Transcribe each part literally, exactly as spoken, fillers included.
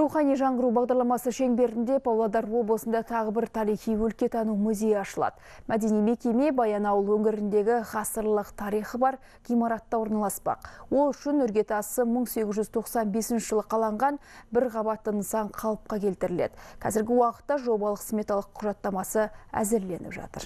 Рухани жаңғыру бағдарламасы шеңберінде Павлодар облысында тағы бір тарихи өлкетану музейі ашылады. Мәдени мекеме Баянауыл өңіріндегі ғасырлық тарихы бар ғимаратта орналаспақ. Ол үшін іргетасы мың сегіз жүз тоқсан бесінші жылы қаланған бір қабатты нысан қалыпқа келтіріледі. Қазіргі уақытта жобалық сметалық құжаттамасы әзірленіп жатыр.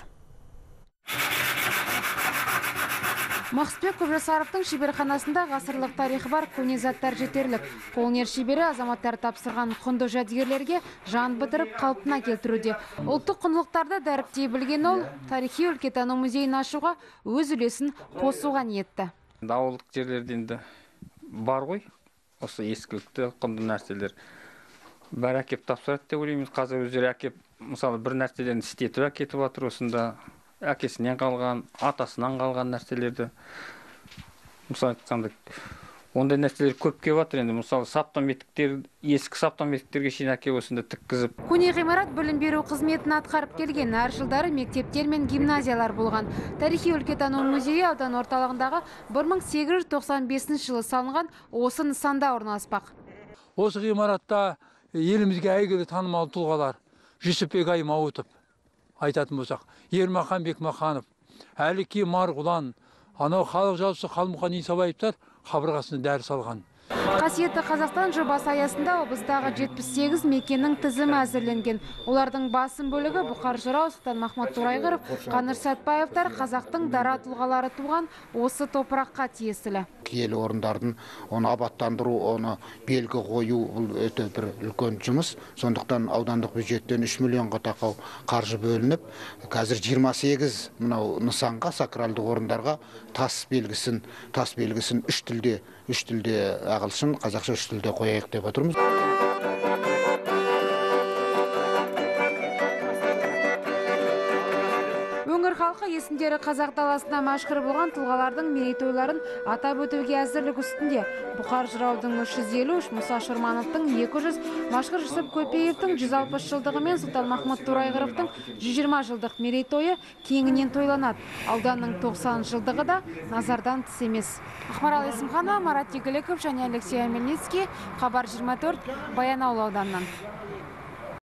Мақсытбек Көбжасаровтың шеберханасында ғасырлық тарихы бар көне заттар жетерлік. Қолөнер шебері азаматтар тапсырған құнды жәдігерлерге жан бітіріп қалпына келтіруде. Ұлттық құндылықтарды дәріптей білген ол, тарихи өлкетану музейін ашуға өз үлесін қосуға ниетті. Ауылдық жерлерден де бар ғой, осы ескілікті құнды нәрселер. Бәрі әкеп тапсырады деп ойлаймыз. Қазір өздері әкеп, мысалы, бір нәрседен істетіп әкетіп жатыр, осында әкесінен қалған, атасынан қалған нәрселерді. Мысалы, айтқанда, ондай нәрселер көп келіп жатыр енді. Мысалы, саптан бетіктер, ескі саптан бетіктерге шейін әкеп осында тіккізіп. Көне ғимарат білім беру қызметін атқарып келген. Әр жылдары мектептер мен гимназиялар болған. Тарихи өлкетану музейі аудан орталығындағы бір мың сегіз жүз тоқсан бесінші жылы салынған осы нысанда орналаспақ. Осы ғимаратта елімізге әйгілі танымал тұлғалар Жүсіпбек Аймауытов айтатын болсақ, Ермахан Бекмаханов, Әліки Марғұлан, анау халық жазушысы Қалмұқан Исабаевтар қабырғасына дәріс алған. Қасиетті Қазақстан жобасы аясында облыстағы жетпіс сегіз мекеннің тізімі әзірленген. Олардың басым бөлігі Бұқар Жырау, Сұлтанмахмұт Торайғыров, Қаныш Сәтпаевтар қазақтың дара тұлғалары туған осы топыраққа тиесілі. Киелі орындардың оны абаттандыру, оны белгі қою бұл өте бір үлкен жұмыс. Сондықтан аудандық бюджеттен үш миллионға тақау қаржы бөлініп, қазір жиырма сегіз мынау нысанға, сакралды орындарға тас белгісін, тас белгісін үш тілде, үш тілде ағылшын, қазақша үш тілде қояйық деп отырмыз. Өңір халқы есімдері қазақ даласына мәшһүр болған тұлғалардың мерейтойларын атап өтуге әзірлік үстінде. Бұқар Жыраудың үш жүз елу үш, Мұса Шырмановтың екі жүз, Машқыр Жүсіп Көпеевтің жүз алпыс жылдығы мен Сұлтанмахмұт Торайғыровтың жүз жиырма жылдық мерейтойы кеңінен тойланады. Ауданның тоқсан жылдығы да назардан тыс емес. Ақмарал Есімханова, Марат Игіліков және Алексей Амельницкий, Хабар жиырма төрт, Баянауыл ауданынан.